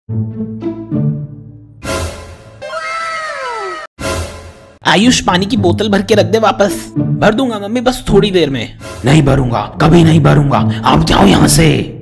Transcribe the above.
आयुष, पानी की बोतल भर के रख दे वापस। भर दूंगा मम्मी, बस थोड़ी देर में। नहीं भरूंगा, कभी नहीं भरूंगा, आप जाओ यहाँ से।